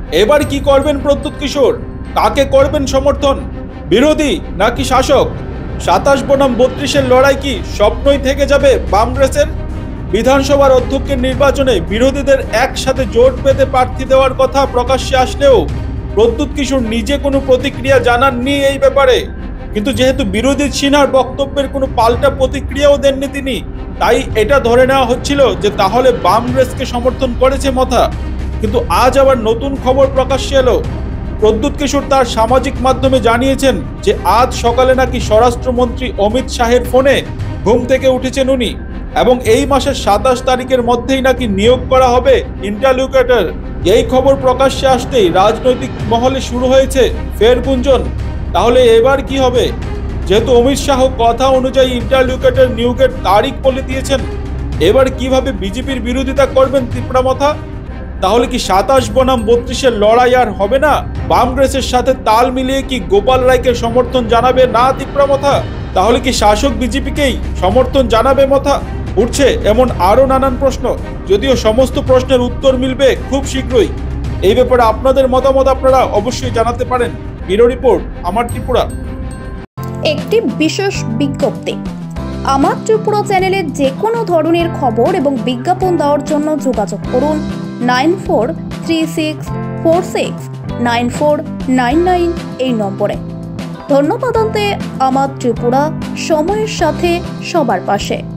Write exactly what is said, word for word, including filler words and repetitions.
এবার কি করবেন প্রদ্যুৎ কিশোর? কাকে করবেন সমর্থন, বিরোধী নাকি শাসক? সাতাশ বনাম বত্রিশের লড়াই কি স্বপ্নই থেকে যাবে বামগ্রেসের? বিধানসভার অধ্যক্ষের নির্বাচনে বিরোধীদের একসাথে জোট বেঁধে প্রার্থী দেওয়ার কথা প্রকাশ্যে আসলেও প্রদ্যুৎ কিশোর নিজে কোনো প্রতিক্রিয়া জানাননি এই ব্যাপারে। কিন্তু যেহেতু বিরোধী সিনহার বক্তব্যের কোনো পাল্টা প্রতিক্রিয়াও দেননি তিনি, তাই এটা ধরে নেওয়া হচ্ছিল যে তাহলে বামগ্রেসকে সমর্থন করেছে মথা। কিন্তু আজ আবার নতুন খবর প্রকাশ্যে এলো। প্রদ্যুৎ কিশোর তার সামাজিক মাধ্যমে জানিয়েছেন যে আজ সকালে নাকি স্বরাষ্ট্রমন্ত্রী অমিত শাহের ফোনে ঘুম থেকে উঠেছেন উনি, এবং এই মাসের সাতাশ তারিখের মধ্যেই নাকি নিয়োগ করা হবে ইন্টারলিউকেটর। এই খবর প্রকাশ্যে আসতেই রাজনৈতিক মহলে শুরু হয়েছে ফের গুঞ্জন। তাহলে এবার কি হবে? যেহেতু অমিত শাহ কথা অনুযায়ী ইন্টারলিউকেটর নিয়োগের তারিখ বলে দিয়েছেন, এবার কিভাবে বিজেপির বিরোধিতা করবেন তিপ্রামথা? তাহলে কি সাতাশ বনাম বত্রিশের লড়াই আর হবে না? বামগ্রেসের সাথে তাল মিলিয়ে কি গোপাল রায়কে সমর্থন জানাবে না তিপ্রামথা? তাহলে কি শাসক বিজেপিকেই সমর্থন জানাবে মথা? উঠছে এমন আরো নানান প্রশ্ন, যদিও সমস্ত প্রশ্নের উত্তর মিলবে খুব শীঘ্রই। এই ব্যাপারে আপনাদের মতামত আপনারা অবশ্যই জানাতে পারেন। ব্যুরো রিপোর্ট, আমার ত্রিপুরা। একটি বিশেষ বিজ্ঞপ্তি, আমার ত্রিপুরা চ্যানেলে যে কোনো ধরনের খবর এবং বিজ্ঞাপন দেওয়ার জন্য যোগাযোগ করুন nine four three six four six nine four nine nine এই নম্বরে। ধন্যবাদ। আমার ত্রিপুরা, সময়ের সাথে সবার পাশে।